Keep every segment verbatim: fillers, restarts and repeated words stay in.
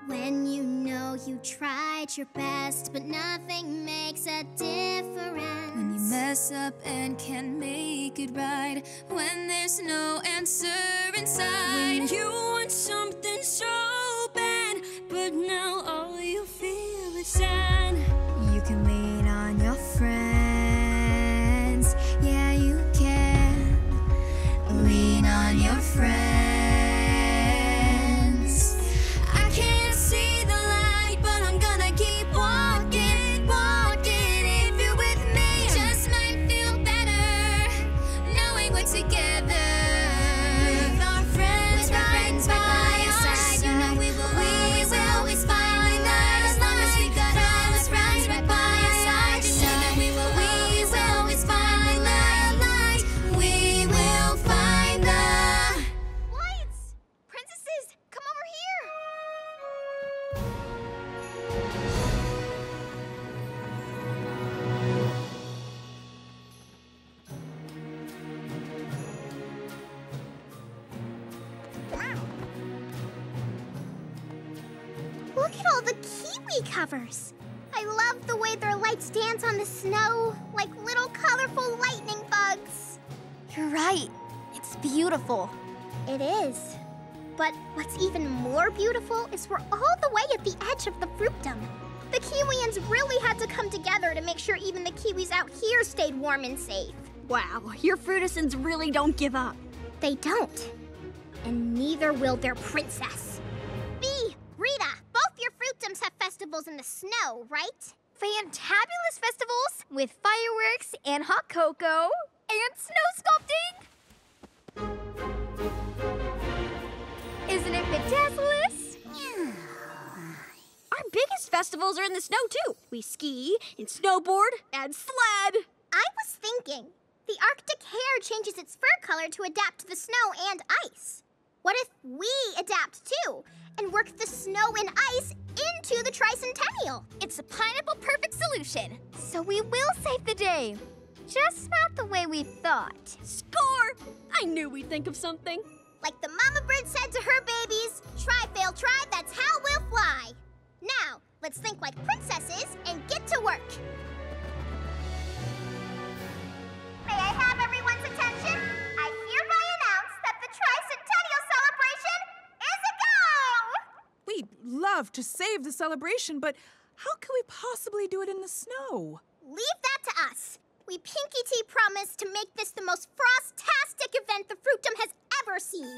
When you know you tried your best, but nothing makes a difference. When you mess up and can't make it right. When there's no answer inside. When you want something so bad, but now all you feel is sad. You can lean on your friends. Yeah, you can. Lean on your friends. I can't see the light, but I'm gonna keep walking, walking. If you're with me, just might feel better knowing we're together. With our friends, With our right friends by right by our our side, side, you know we will always, always find the light. As long as we got our friends right by our side, you know that we will always, always find the light. We will find the Lights! Princesses, come over here! Look at all the kiwi covers. I love the way their lights dance on the snow, like little colorful lightning bugs. You're right. It's beautiful. It is. But what's even more beautiful is we're all the way at the edge of the fruitdom. The Kiwians really had to come together to make sure even the kiwis out here stayed warm and safe. Wow, your fruitisans really don't give up. They don't. And neither will their princess. Bee, Rita, both your fruitdoms have festivals in the snow, right? Fantabulous festivals with fireworks and hot cocoa and snow sculpting. Isn't it fantabulous? Our biggest festivals are in the snow, too. We ski and snowboard and sled. I was thinking, the Arctic hare changes its fur color to adapt to the snow and ice. What if we adapt too and work the snow and ice into the tricentennial? It's a pineapple perfect solution. So we will save the day. Just not the way we thought. Score! I knew we'd think of something. Like the mama bird said to her babies, try, fail, try, that's how we'll fly. Now, let's think like princesses and get to work. May I have everyone's attention? I hereby announce that the tricentennial celebration is a go! We'd love to save the celebration, but how can we possibly do it in the snow? Leave that to us. We Pinky Tea promise to make this the most Frost-tastic event the fruitdom has ever seen.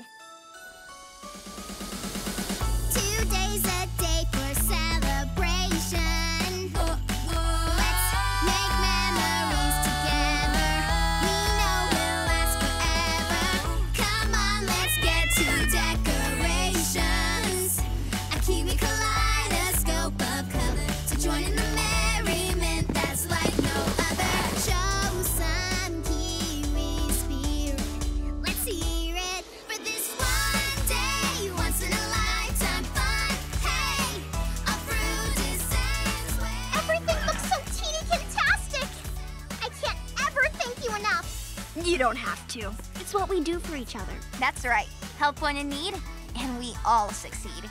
Today's a day for celebration. Let's make memories together. We know we'll last forever. Come on, let's get to decorations. A Kiwi kaleidoscope of color to join in the merriment that's like no other. Show some Kiwi spirit. Let's hear it for this one day. Once in a lifetime fun. Hey, our fruit is way. Everything looks so teeny-fantastic. I can't ever thank you enough. You don't have to. It's what we do for each other. That's right. Help when in need, and we all succeed.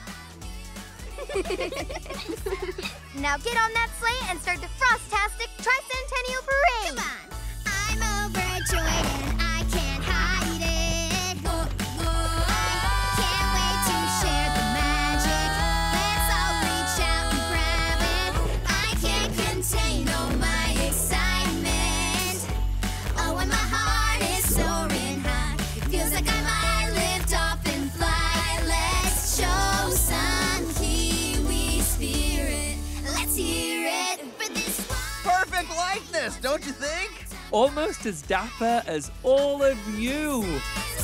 Now get on that sleigh and start the Frost-tastic Tricentennial Parade! Come on. I'm overjoyed and I can't hide it. Can't wait to share the magic. Let's all reach out and grab it. I can't contain all my excitement. Oh, and my heart is soaring high. It feels like I might lift off and fly. Let's show some Kiwi spirit. Let's hear it for this one. Perfect likeness, don't you think? Almost as dapper as all of you.